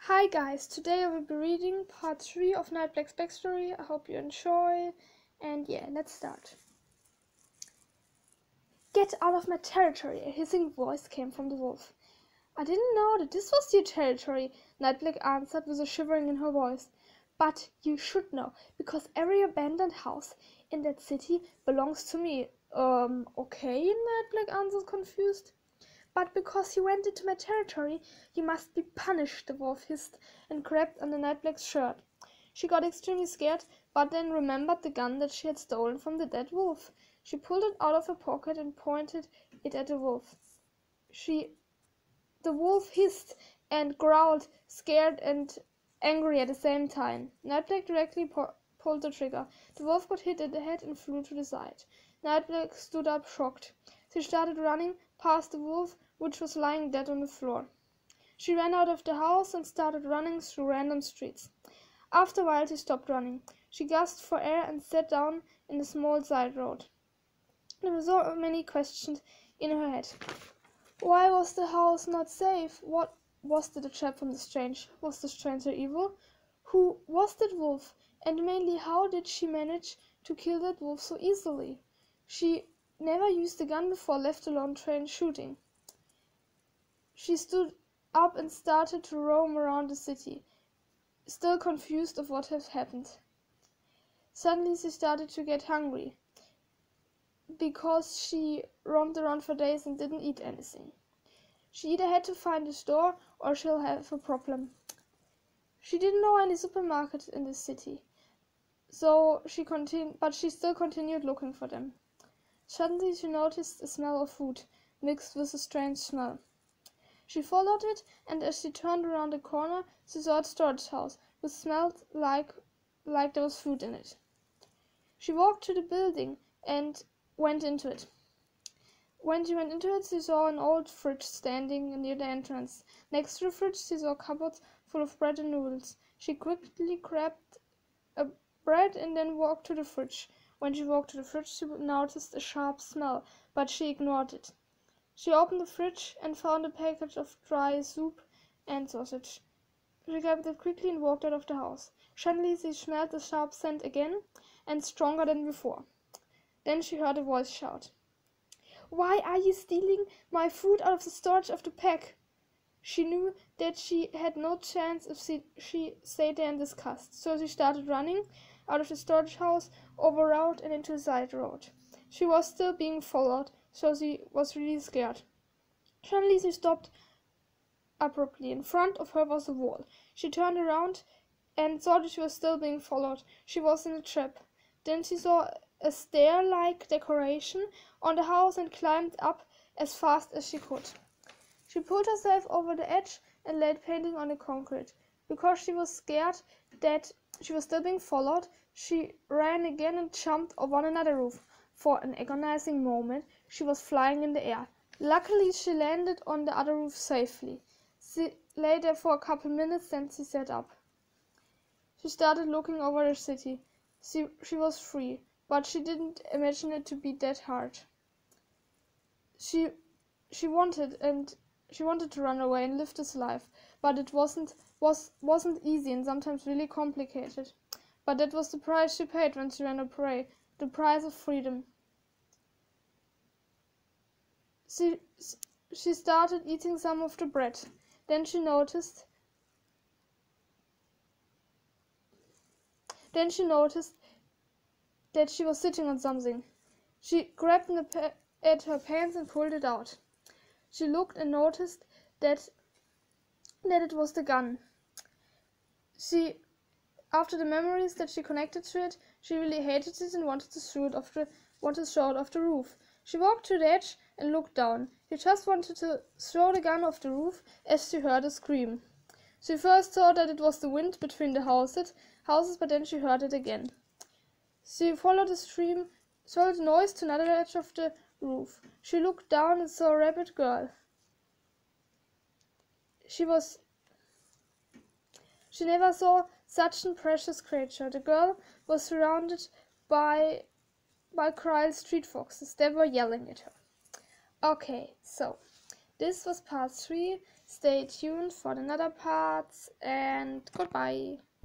Hi guys, today I will be reading part 3 of Nightblacks backstory. I hope you enjoy, and yeah, let's start. Get out of my territory, a hissing voice came from the wolf. I didn't know that this was your territory, Nightblack answered with a shivering in her voice. But you should know, because every abandoned house in that city belongs to me. Okay, Nightblack answered confused. But because you went into my territory, you must be punished, the wolf hissed and grabbed under Nightblack's shirt. She got extremely scared, but then remembered the gun that she had stolen from the dead wolf. She pulled it out of her pocket and pointed it at the wolf. The wolf hissed and growled, scared and angry at the same time. Nightblack directly pulled the trigger. The wolf got hit in the head and flew to the side. Nightblack stood up, shocked. She started running past the wolf, which was lying dead on the floor. She ran out of the house and started running through random streets. After a while she stopped running. She gasped for air and sat down in a small side road. There were so many questions in her head. Why was the house not safe? What was it a trap from the strange? Was the stranger evil? Who was that wolf? And mainly, how did she manage to kill that wolf so easily? She never used a gun before, let alone trained shooting. She stood up and started to roam around the city, still confused of what had happened. Suddenly she started to get hungry, because she roamed around for days and didn't eat anything. She either had to find a store or she'll have a problem. She didn't know any supermarket in the city, but she still continued looking for them. Suddenly she noticed a smell of food mixed with a strange smell. She followed it, and as she turned around the corner, she saw a storage house, which smelled like there was food in it. She walked to the building and went into it. When she went into it, she saw an old fridge standing near the entrance. Next to the fridge, she saw cupboards full of bread and noodles. She quickly grabbed a bread and then walked to the fridge. When she walked to the fridge, she noticed a sharp smell, but she ignored it. She opened the fridge and found a package of dry soup and sausage. She grabbed it quickly and walked out of the house. Suddenly she smelled the sharp scent again, and stronger than before. Then she heard a voice shout, "Why are you stealing my food out of the storage of the pack?" She knew that she had no chance if she stayed there in disgust, so she started running out of the storage house, over a road and into a side road. She was still being followed, so she was really scared. Suddenly she stopped abruptly. In front of her was a wall. She turned around and saw that she was still being followed. She was in a trap. Then she saw a stair-like decoration on the house and climbed up as fast as she could. She pulled herself over the edge and laid painting on the concrete. Because she was scared that she was still being followed, she ran again and jumped over another roof. For an agonizing moment, she was flying in the air. Luckily, she landed on the other roof safely. She lay there for a couple minutes, then she sat up. She started looking over the city. She was free, but she didn't imagine it to be that hard. She wanted to run away and live this life, but it wasn't easy and sometimes really complicated. But that was the price she paid when she ran away, the price of freedom. She started eating some of the bread. Then she noticed that she was sitting on something. She grabbed at her pants and pulled it out. She looked and noticed that it was the gun. After the memories that she connected to it, she really hated it and wanted to throw it off the roof. She walked to the edge and looked down. She just wanted to throw the gun off the roof as she heard a scream. She first thought that it was the wind between the houses, but then she heard it again. She followed the noise to another edge of the roof. She looked down and saw a rabbit girl. She never saw such a precious creature. The girl was surrounded by cruel street foxes. They were yelling at her. Okay, so this was part 3. Stay tuned for another parts and goodbye.